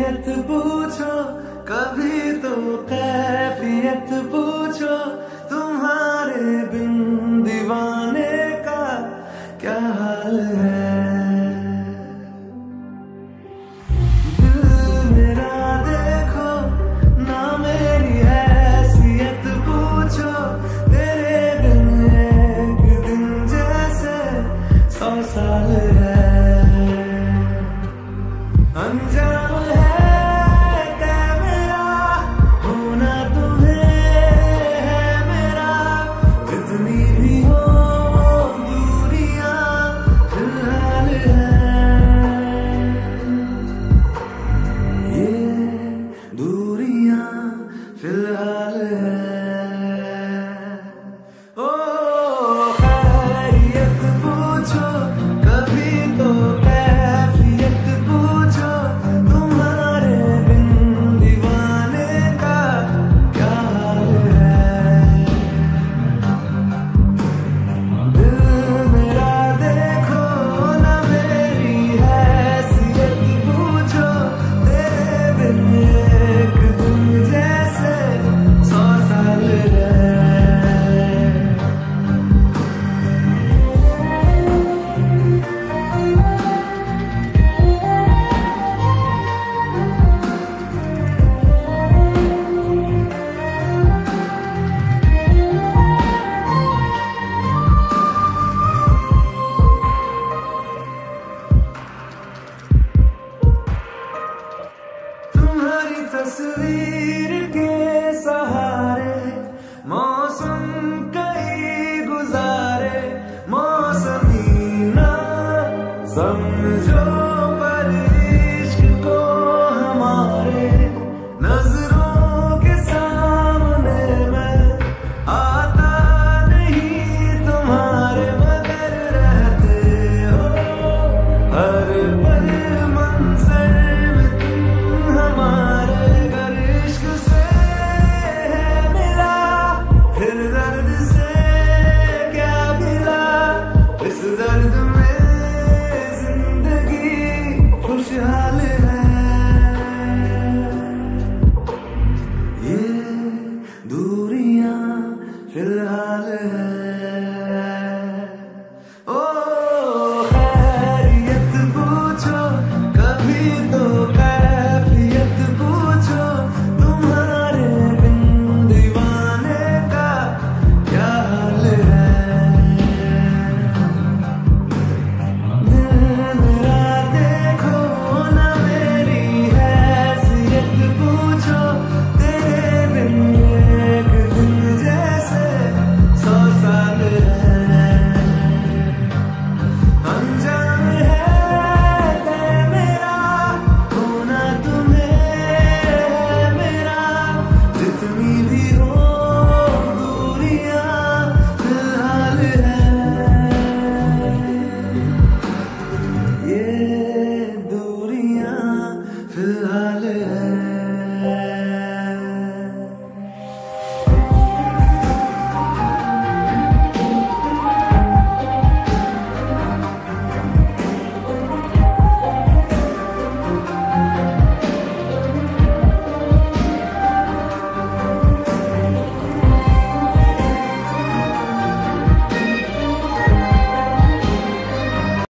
खैरियत पूछो, कभी तो कैफियत पूछो, तुम्हारे बिन दीवाने का क्या हाल है। दिल मेरा देखो ना, मेरी हैसियत पूछो, तेरे बिन एक दिन जैसे 100 साल है। अंजाम है क्या मेरा होना तुम्हें है मेरा, जितनी भी हो दूरियां फिलहाल है। ये दूरियां फिलहाल है। ओ खैरियत पूछो, कभी तो कैफियत पूछो, तुम्हारे बिन दीवाने का क्या हाल है। दिल मेरा देखो ना, मेरी हैसियत पूछो, तेरे बिन एक दिन जैसे 100 साल है। तुम्हारी तस्वीर के सहारे मौसम कई गुजारे, मौसमी ना समझो